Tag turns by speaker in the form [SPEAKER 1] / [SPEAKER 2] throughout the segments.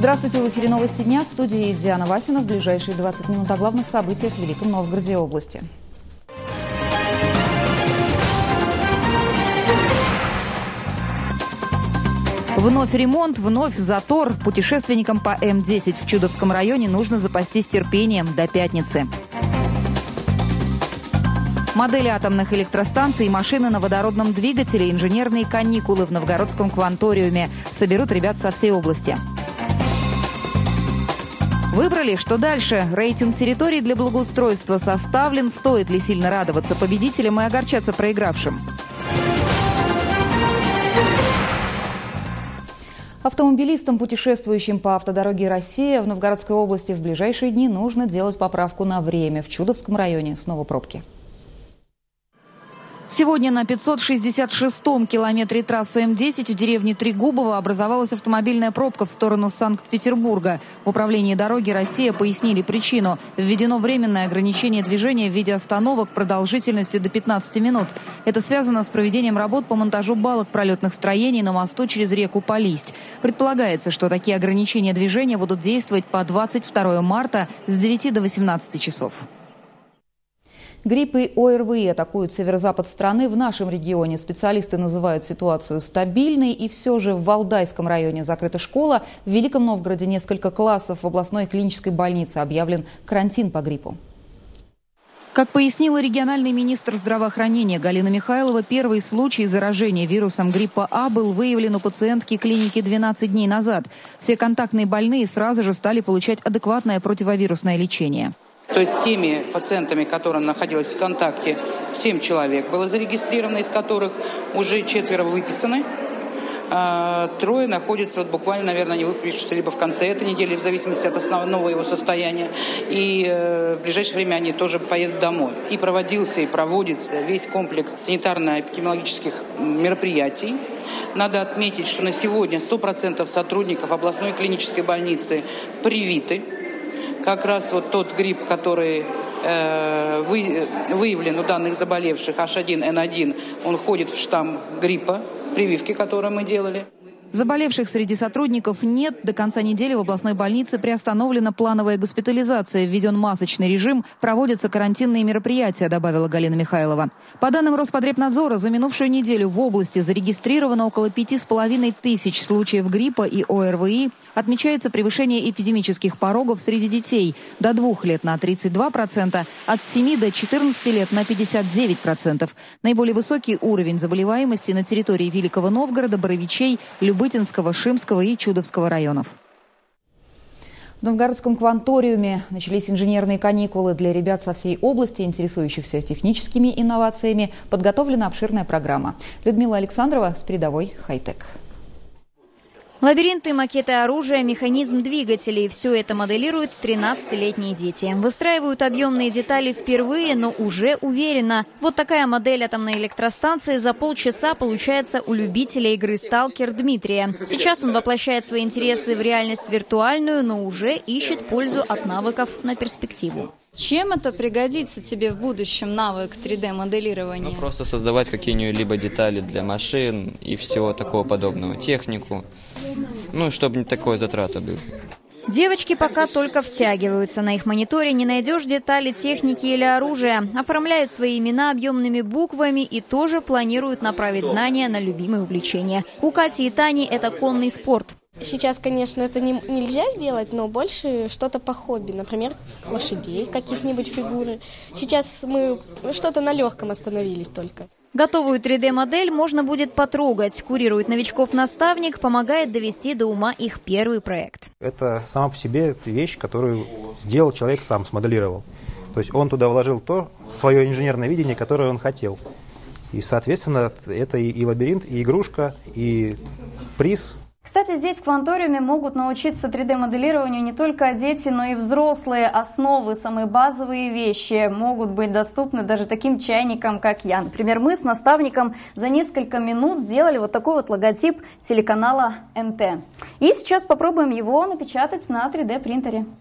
[SPEAKER 1] Здравствуйте, в эфире «Новости дня», в студии Диана Васина. В ближайшие 20 минут о главных событиях в Великом Новгороде области. Вновь ремонт, вновь затор. Путешественникам по М10 в Чудовском районе нужно запастись терпением до пятницы. Модели атомных электростанций и машины на водородном двигателе, инженерные каникулы в Новгородском кванториуме. Соберут ребят со всей области. Выбрали, что дальше? Рейтинг территорий для благоустройства составлен. Стоит ли сильно радоваться победителям и огорчаться проигравшим? Автомобилистам, путешествующим по автодороге «Россия» в Новгородской области в ближайшие дни нужно делать поправку на время. В Чудовском районе снова пробки. Сегодня на 566-м километре трассы М10 у деревни Трегубово образовалась автомобильная пробка в сторону Санкт-Петербурга. В управлении дороги «Россия» пояснили причину. Введено временное ограничение движения в виде остановок продолжительностью до 15 минут. Это связано с проведением работ по монтажу балок пролетных строений на мосту через реку Полисть. Предполагается, что такие ограничения движения будут действовать по 22 марта с 9 до 18 часов. Грипп и ОРВИ атакуют северо-запад страны. В нашем регионе специалисты называют ситуацию стабильной. И все же в Валдайском районе закрыта школа. В Великом Новгороде несколько классов. В областной клинической больнице объявлен карантин по гриппу. Как пояснила региональный министр здравоохранения Галина Михайлова, первый случай заражения вирусом гриппа А был выявлен у пациентки клиники 12 дней назад. Все контактные больные сразу же стали получать адекватное противовирусное лечение.
[SPEAKER 2] То есть теми пациентами, которые находились в контакте, 7 человек было зарегистрировано, из которых уже 4 выписаны. 3 находятся, вот буквально, наверное, они выпишутся либо в конце этой недели, в зависимости от основного его состояния. И в ближайшее время они тоже поедут домой. И проводился, и проводится весь комплекс санитарно-эпидемиологических мероприятий. Надо отметить, что на сегодня 100% сотрудников областной клинической больницы привиты. Как раз вот тот грипп, который выявлен у данных заболевших, H1N1, он входит в штамм гриппа, прививки, которые мы делали.
[SPEAKER 1] Заболевших среди сотрудников нет. До конца недели в областной больнице приостановлена плановая госпитализация, введен масочный режим, проводятся карантинные мероприятия, добавила Галина Михайлова. По данным Роспотребнадзора, за минувшую неделю в области зарегистрировано около 5500 случаев гриппа и ОРВИ. Отмечается превышение эпидемических порогов среди детей до 2 лет на 32%, от 7 до 14 лет на 59%. Наиболее высокий уровень заболеваемости на территории Великого Новгорода, Боровичей, Любытинского, Шимского и Чудовского районов. В Новгородском кванториуме начались инженерные каникулы для ребят со всей области, интересующихся техническими инновациями. Подготовлена обширная программа. Людмила Александрова с передовой «Хай-тек».
[SPEAKER 3] Лабиринты, макеты оружия, механизм двигателей – все это моделируют 13-летние дети. Выстраивают объемные детали впервые, но уже уверенно. Вот такая модель атомной электростанции за полчаса получается у любителя игры «Сталкер» Дмитрия. Сейчас он воплощает свои интересы в реальность виртуальную, но уже ищет пользу от навыков на перспективу.
[SPEAKER 4] Чем это пригодится тебе в будущем, навык 3D-моделирования?
[SPEAKER 5] Просто создавать какие-либо детали для машин и всего такого подобного, технику. Чтобы не такой затрата была.
[SPEAKER 3] Девочки пока только втягиваются. На их мониторе не найдешь детали техники или оружия. Оформляют свои имена объемными буквами и тоже планируют направить знания на любимые увлечения. У Кати и Тани это конный спорт.
[SPEAKER 6] Сейчас, конечно, это нельзя сделать, но больше что-то по хобби. Например, лошадей, каких-нибудь фигуры. Сейчас мы что-то на легком остановились только.
[SPEAKER 3] Готовую 3D-модель можно будет потрогать. Курирует новичков наставник, помогает довести до ума их первый проект.
[SPEAKER 7] Это сама по себе вещь, которую сделал человек сам, смоделировал. То есть он туда вложил то свое инженерное видение, которое он хотел. И, соответственно, это и лабиринт, и игрушка, и приз.
[SPEAKER 8] Кстати, здесь в кванториуме могут научиться 3D-моделированию не только дети, но и взрослые. Основы, самые базовые вещи могут быть доступны даже таким чайникам, как я. Например, мы с наставником за несколько минут сделали вот такой вот логотип телеканала НТ. И сейчас попробуем его напечатать на 3D-принтере.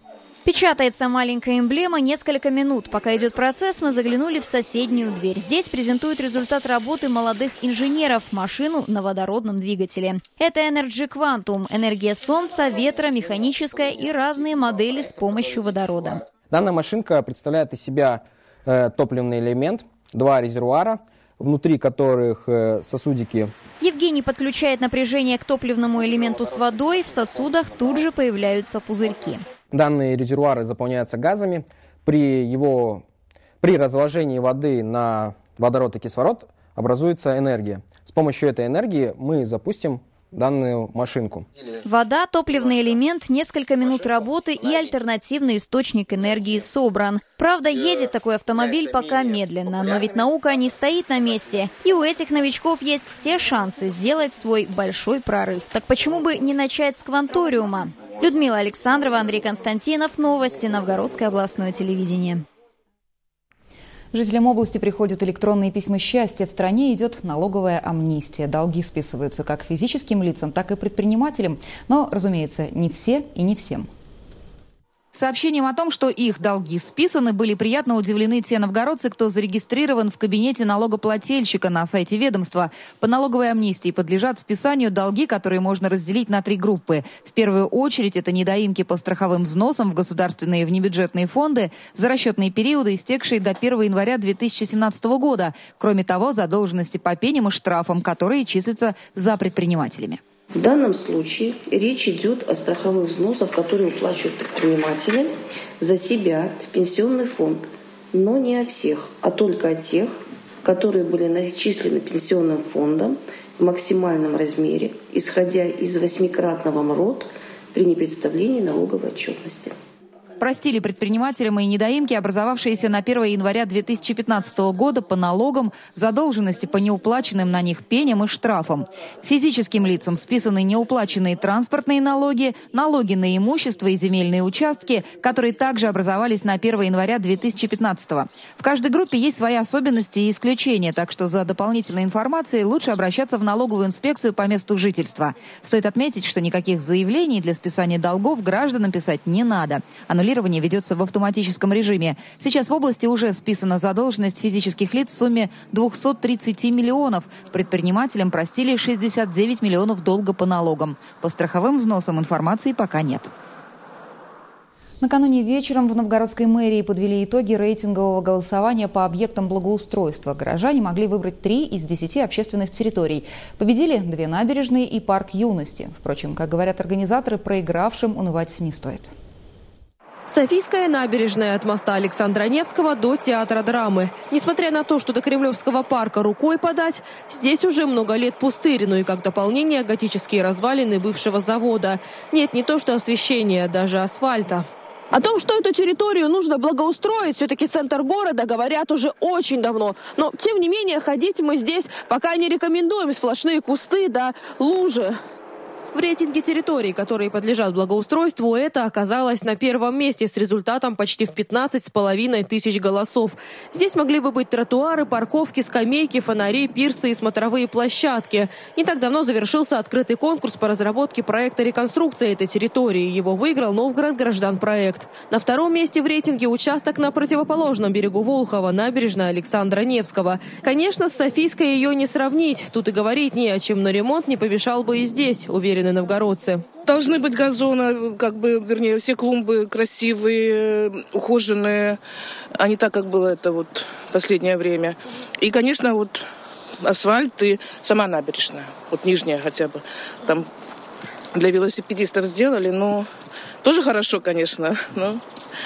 [SPEAKER 3] Печатается маленькая эмблема несколько минут. Пока идет процесс, мы заглянули в соседнюю дверь. Здесь презентуют результат работы молодых инженеров – машину на водородном двигателе. Это Energy Quantum – энергия солнца, ветра, механическая и разные модели с помощью водорода.
[SPEAKER 9] Данная машинка представляет из себя топливный элемент, 2 резервуара, внутри которых сосудики.
[SPEAKER 3] Евгений подключает напряжение к топливному элементу с водой. В сосудах тут же появляются пузырьки.
[SPEAKER 9] Данные резервуары заполняются газами. При разложении воды на водород и кислород образуется энергия. С помощью этой энергии мы запустим данную машинку.
[SPEAKER 3] Вода, топливный элемент, несколько минут работы и альтернативный источник энергии собран. Правда, едет такой автомобиль пока медленно, но ведь наука не стоит на месте. И у этих новичков есть все шансы сделать свой большой прорыв. Так почему бы не начать с кванториума? Людмила Александрова, Андрей Константинов. Новости. Новгородское областное телевидение.
[SPEAKER 1] Жителям области приходят электронные письма счастья. В стране идет налоговая амнистия. Долги списываются как физическим лицам, так и предпринимателям. Но, разумеется, не все и не всем. Сообщением о том, что их долги списаны, были приятно удивлены те новгородцы, кто зарегистрирован в кабинете налогоплательщика на сайте ведомства. По налоговой амнистии подлежат списанию долги, которые можно разделить на 3 группы. В первую очередь это недоимки по страховым взносам в государственные и внебюджетные фонды за расчетные периоды, истекшие до 1 января 2017 года. Кроме того, задолженности по пеням и штрафам, которые числятся за предпринимателями.
[SPEAKER 10] В данном случае речь идет о страховых взносах, которые уплачивают предприниматели за себя в пенсионный фонд, но не о всех, а только о тех, которые были начислены пенсионным фондом в максимальном размере, исходя из 8-кратного МРОТ при непредставлении налоговой отчетности.
[SPEAKER 1] Простили предпринимателям и недоимки, образовавшиеся на 1 января 2015 года по налогам, задолженности по неуплаченным на них пеням и штрафам. Физическим лицам списаны неуплаченные транспортные налоги, налоги на имущество и земельные участки, которые также образовались на 1 января 2015. В каждой группе есть свои особенности и исключения, так что за дополнительной информацией лучше обращаться в налоговую инспекцию по месту жительства. Стоит отметить, что никаких заявлений для списания долгов гражданам писать не надо. Аннулирование ведется в автоматическом режиме. Сейчас в области уже списана задолженность физических лиц в сумме 230 миллионов. Предпринимателям простили 69 миллионов долга по налогам. По страховым взносам информации пока нет. Накануне вечером в Новгородской мэрии подвели итоги рейтингового голосования по объектам благоустройства. Горожане могли выбрать 3 из 10 общественных территорий. Победили 2 набережные и парк юности. Впрочем, как говорят организаторы, проигравшим унывать не стоит.
[SPEAKER 11] Софийская набережная от моста Александра Невского до театра драмы. Несмотря на то, что до Кремлевского парка рукой подать, здесь уже много лет пустырь, но и как дополнение готические развалины бывшего завода. Нет не то что освещения, даже асфальта.
[SPEAKER 12] О том, что эту территорию нужно благоустроить, все-таки центр города, говорят уже очень давно. Но, тем не менее, ходить мы здесь пока не рекомендуем. Сплошные кусты да лужи.
[SPEAKER 11] В рейтинге территорий, которые подлежат благоустройству, это оказалось на 1-м месте с результатом почти в 15,5 тысяч голосов. Здесь могли бы быть тротуары, парковки, скамейки, фонари, пирсы и смотровые площадки. Не так давно завершился открытый конкурс по разработке проекта реконструкции этой территории. Его выиграл Новгород-Граждан-проект. На 2-м месте в рейтинге участок на противоположном берегу Волхова, набережная Александра Невского. Конечно, с Софийской ее не сравнить. Тут и говорить не о чем, но ремонт не помешал бы и здесь, уверены новгородцы.
[SPEAKER 13] Должны быть газоны, вернее, все клумбы красивые, ухоженные, а не так, как было это в последнее время. И, конечно, асфальт и сама набережная, нижняя хотя бы. Там для велосипедистов сделали, тоже хорошо, конечно. Но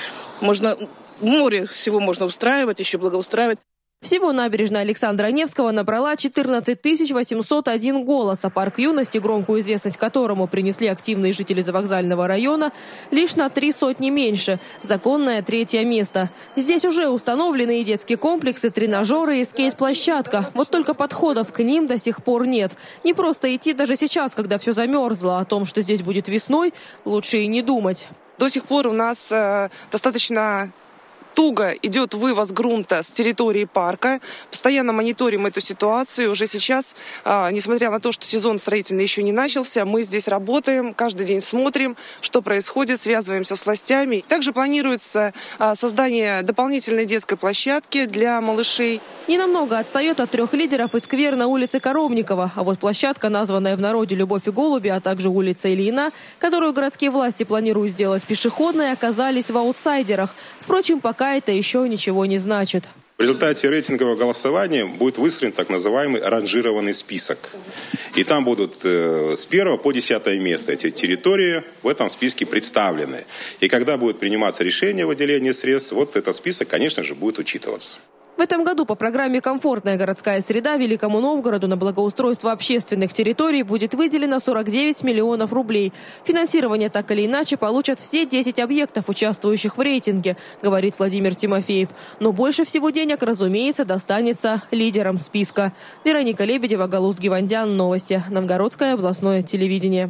[SPEAKER 13] море всего можно устраивать, еще благоустраивать.
[SPEAKER 11] Всего набережная Александра Невского набрала 14 801 голос, а парк юности, громкую известность которому принесли активные жители завокзального района, лишь на 3 сотни меньше. Законное 3-е место. Здесь уже установлены и детские комплексы, тренажеры и скейт-площадка. Вот только подходов к ним до сих пор нет. Не просто идти даже сейчас, когда все замерзло. О том, что здесь будет весной, лучше и не думать.
[SPEAKER 14] До сих пор у нас достаточно
[SPEAKER 12] туго идет вывоз грунта с территории парка. Постоянно мониторим эту ситуацию. Уже сейчас, несмотря на то, что сезон строительный еще не начался, мы здесь работаем, каждый день смотрим, что происходит, связываемся с властями. Также планируется создание дополнительной детской площадки для малышей.
[SPEAKER 11] Ненамного отстает от 3 лидеров и сквер на улице Коробникова. А вот площадка, названная в народе «Любовь и голуби», а также улица Ильина, которую городские власти планируют сделать пешеходной, оказались в аутсайдерах. Впрочем, пока это еще ничего не значит.
[SPEAKER 14] В результате рейтингового голосования будет выстроен так называемый ранжированный список. И там будут с 1 по 10 место эти территории в этом списке представлены. И когда будет приниматься решение о выделении средств, вот этот список, конечно же, будет учитываться.
[SPEAKER 11] В этом году по программе «Комфортная городская среда» Великому Новгороду на благоустройство общественных территорий будет выделено 49 миллионов рублей. Финансирование так или иначе получат все 10 объектов, участвующих в рейтинге, говорит Владимир Тимофеев. Но больше всего денег, разумеется, достанется лидерам списка. Вероника Лебедева, Галуст Гивандян. Новости. Новгородское областное телевидение.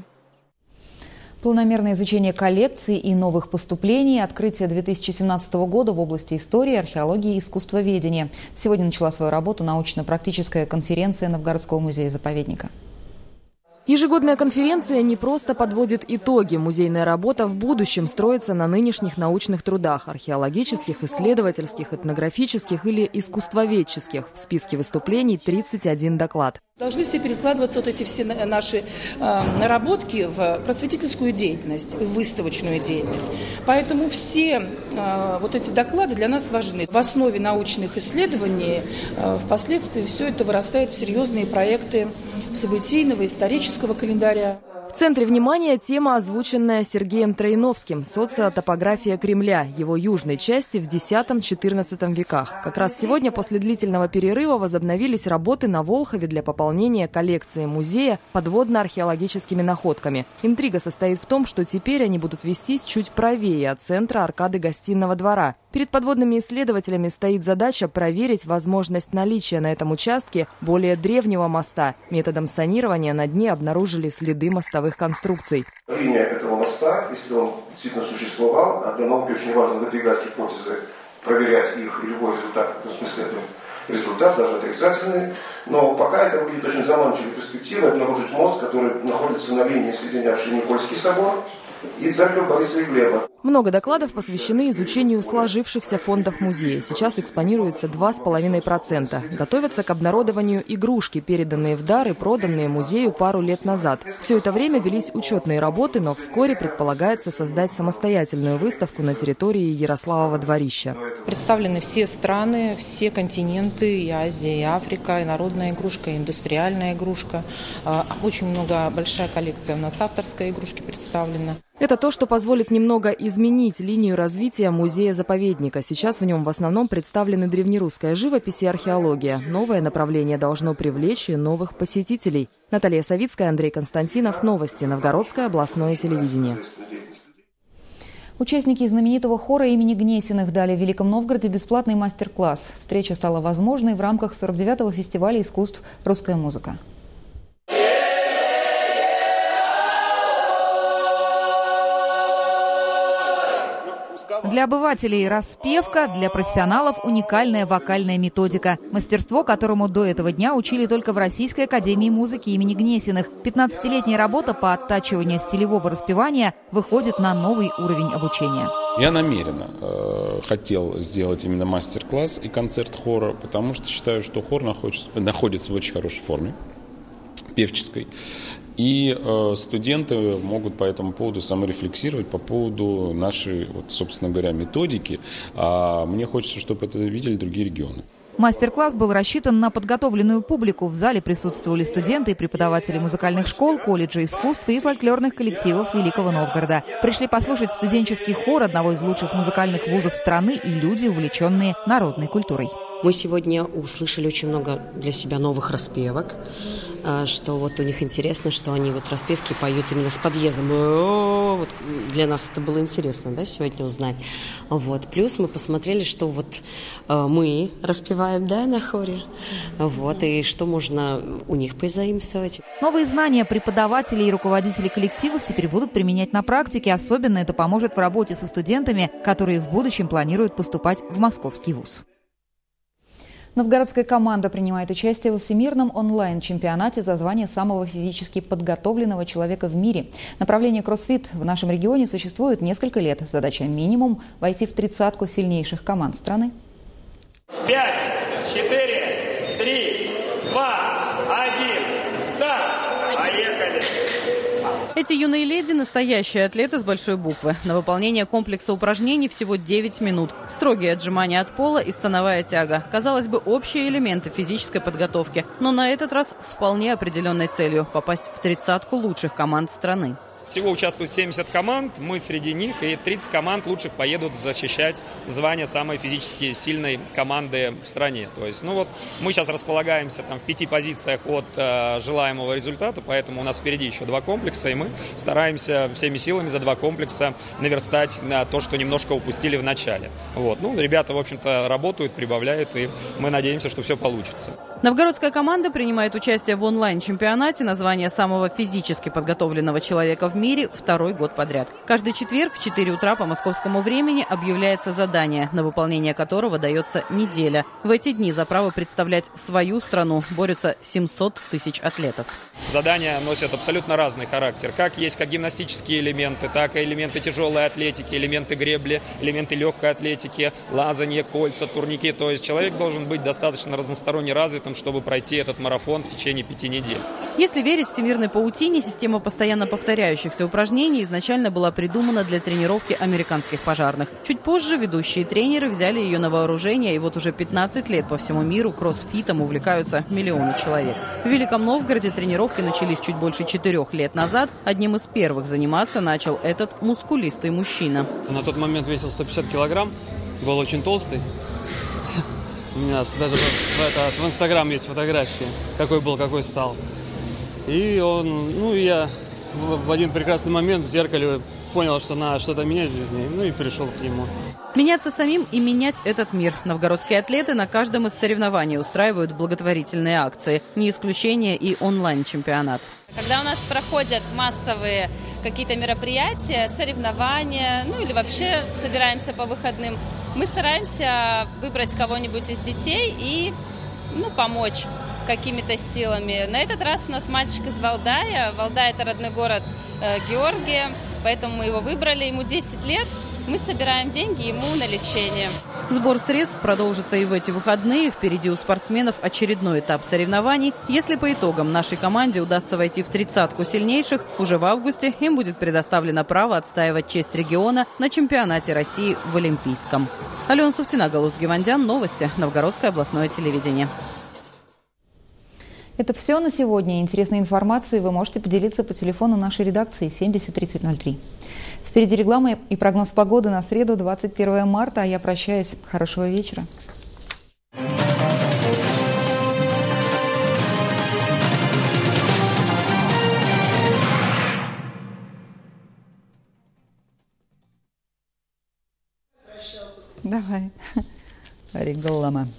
[SPEAKER 1] Планомерное изучение коллекций и новых поступлений, открытие 2017 года в области истории, археологии и искусствоведения. Сегодня начала свою работу научно-практическая конференция Новгородского музея-заповедника.
[SPEAKER 15] Ежегодная конференция не просто подводит итоги. Музейная работа в будущем строится на нынешних научных трудах – археологических, исследовательских, этнографических или искусствоведческих. В списке выступлений 31 доклад.
[SPEAKER 16] Должны все перекладываться вот эти все наши наработки в просветительскую деятельность, в выставочную деятельность. Поэтому все вот эти доклады для нас важны. В основе научных исследований впоследствии все это вырастает в серьезные проекты событийного, исторического календаря.
[SPEAKER 15] В центре внимания тема, озвученная Сергеем Троиновским – социотопография Кремля, его южной части в X-XIV веках. Как раз сегодня после длительного перерыва возобновились работы на Волхове для пополнения коллекции музея подводно-археологическими находками. Интрига состоит в том, что теперь они будут вестись чуть правее от центра аркады Гостиного двора. Перед подводными исследователями стоит задача проверить возможность наличия на этом участке более древнего моста. Методом санирования на дне обнаружили следы мостовых конструкций.
[SPEAKER 17] Линия этого моста, если он действительно существовал, а для науки очень важно выдвигать гипотезы, проверять их, и любой результат, в смысле результат, даже отрицательный. Но пока это выглядит очень заманчивой перспективой обнаружить мост, который находится на линии, соединявшей Никольский собор и церковь Бориса и Глеба.
[SPEAKER 15] Много докладов посвящены изучению сложившихся фондов музея. Сейчас экспонируется 2,5%. Готовятся к обнародованию игрушки, переданные в дар и проданные музею пару лет назад. Все это время велись учетные работы, но вскоре предполагается создать самостоятельную выставку на территории Ярославова дворища.
[SPEAKER 18] Представлены все страны, все континенты, и Азия, и Африка, и народная игрушка, и индустриальная игрушка. Очень большая коллекция у нас авторской игрушки представлена.
[SPEAKER 15] Это то, что позволит немного изменить линию развития музея-заповедника. Сейчас в нем в основном представлены древнерусская живопись и археология. Новое направление должно привлечь и новых посетителей. Наталья Савицкая, Андрей Константинов. Новости. Новгородское областное телевидение.
[SPEAKER 1] Участники знаменитого хора имени Гнесиных дали в Великом Новгороде бесплатный мастер-класс. Встреча стала возможной в рамках 49-го фестиваля искусств «Русская музыка». Для обывателей распевка, для профессионалов уникальная вокальная методика. Мастерство, которому до этого дня учили только в Российской академии музыки имени Гнесиных. 15-летняя работа по оттачиванию стилевого распевания выходит на новый уровень обучения.
[SPEAKER 19] Я намеренно хотел сделать именно мастер-класс и концерт хора, потому что считаю, что хор находится в очень хорошей форме, певческой. И студенты могут по этому поводу саморефлексировать по поводу нашей, собственно говоря, методики. А мне хочется, чтобы это видели другие регионы.
[SPEAKER 1] Мастер-класс был рассчитан на подготовленную публику. В зале присутствовали студенты и преподаватели музыкальных школ, колледжей искусств и фольклорных коллективов Великого Новгорода. Пришли послушать студенческий хор одного из лучших музыкальных вузов страны и люди, увлеченные народной культурой.
[SPEAKER 20] Мы сегодня услышали очень много для себя новых распевок. что вот у них интересно, что они вот распевки поют именно с подъездом. Вот для нас это было интересно, да, сегодня узнать. Вот. Плюс мы посмотрели, что вот мы распеваем, да, на хоре, вот, и что можно у них позаимствовать.
[SPEAKER 1] Новые знания преподавателей и руководителей коллективов теперь будут применять на практике. Особенно это поможет в работе со студентами, которые в будущем планируют поступать в московский вуз. Новгородская команда принимает участие во всемирном онлайн-чемпионате за звание самого физически подготовленного человека в мире. Направление кроссфит в нашем регионе существует несколько лет. Задача минимум – войти в 30-ку сильнейших команд страны.
[SPEAKER 21] 5, 4, 3, 2, 1, старт! Поехали!
[SPEAKER 22] Эти юные леди – настоящие атлеты с большой буквы. На выполнение комплекса упражнений всего 9 минут. Строгие отжимания от пола и становая тяга. Казалось бы, общие элементы физической подготовки. Но на этот раз с вполне определенной целью – попасть в 30-ку лучших команд страны.
[SPEAKER 23] Всего участвует 70 команд, мы среди них, и 30 команд лучших поедут защищать звание самой физически сильной команды в стране. То есть, мы сейчас располагаемся в 5 позициях от желаемого результата, поэтому у нас впереди еще 2 комплекса, и мы стараемся всеми силами за 2 комплекса наверстать то, что немножко упустили в начале. Ребята, в общем-то, работают, прибавляют, и мы надеемся, что все получится.
[SPEAKER 22] Новгородская команда принимает участие в онлайн-чемпионате на звание самого физически подготовленного человека в мире 2-й год подряд. Каждый четверг в 4 утра по московскому времени объявляется задание, на выполнение которого дается неделя. В эти дни за право представлять свою страну борются 700 тысяч атлетов.
[SPEAKER 23] Задания носят абсолютно разный характер. Как гимнастические элементы, так и элементы тяжелой атлетики, элементы гребли, элементы легкой атлетики, лазанье, кольца, турники. То есть человек должен быть достаточно разносторонне развитым, чтобы пройти этот марафон в течение 5 недель.
[SPEAKER 22] Если верить всемирной паутине, система постоянно повторяющихся упражнений изначально была придумана для тренировки американских пожарных. Чуть позже ведущие тренеры взяли ее на вооружение, и вот уже 15 лет по всему миру кроссфитом увлекаются миллионы человек. В Великом Новгороде тренировки начались чуть больше 4 лет назад. Одним из первых заниматься начал этот мускулистый мужчина.
[SPEAKER 24] На тот момент весил 150 килограмм, был очень толстый. У меня даже в Инстаграм есть фотографии, какой был, какой стал. И я в один прекрасный момент в зеркале понял, что надо что-то менять в жизни, и пришел к нему.
[SPEAKER 22] Меняться самим и менять этот мир. Новгородские атлеты на каждом из соревнований устраивают благотворительные акции. Не исключение и онлайн-чемпионат.
[SPEAKER 25] Когда у нас проходят массовые какие-то мероприятия, соревнования, или вообще собираемся по выходным, мы стараемся выбрать кого-нибудь из детей и помочь какими-то силами. На этот раз у нас мальчик из Валдая. Валдай – это родной город Георгия, поэтому мы его выбрали. Ему 10 лет. Мы собираем деньги ему на лечение.
[SPEAKER 22] Сбор средств продолжится и в эти выходные. Впереди у спортсменов очередной этап соревнований. Если по итогам нашей команде удастся войти в 30-ку сильнейших, уже в августе им будет предоставлено право отстаивать честь региона на чемпионате России в Олимпийском. Алена Суфтина, Галус Гевандян. Новости. Новгородское областное телевидение.
[SPEAKER 1] Это все на сегодня. Интересной информацией вы можете поделиться по телефону нашей редакции 70 30 03. Впереди реклама и прогноз погоды на среду, 21 марта. А я прощаюсь. Хорошего вечера. Давай. Реклама.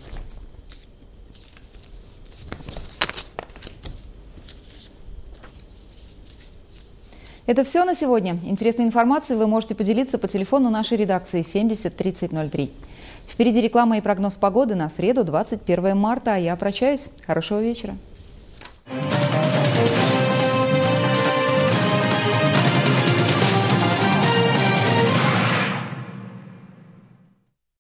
[SPEAKER 1] Это все на сегодня. Интересной информацией вы можете поделиться по телефону нашей редакции 70 30 03. Впереди реклама и прогноз погоды на среду, 21 марта. А я прощаюсь. Хорошего вечера.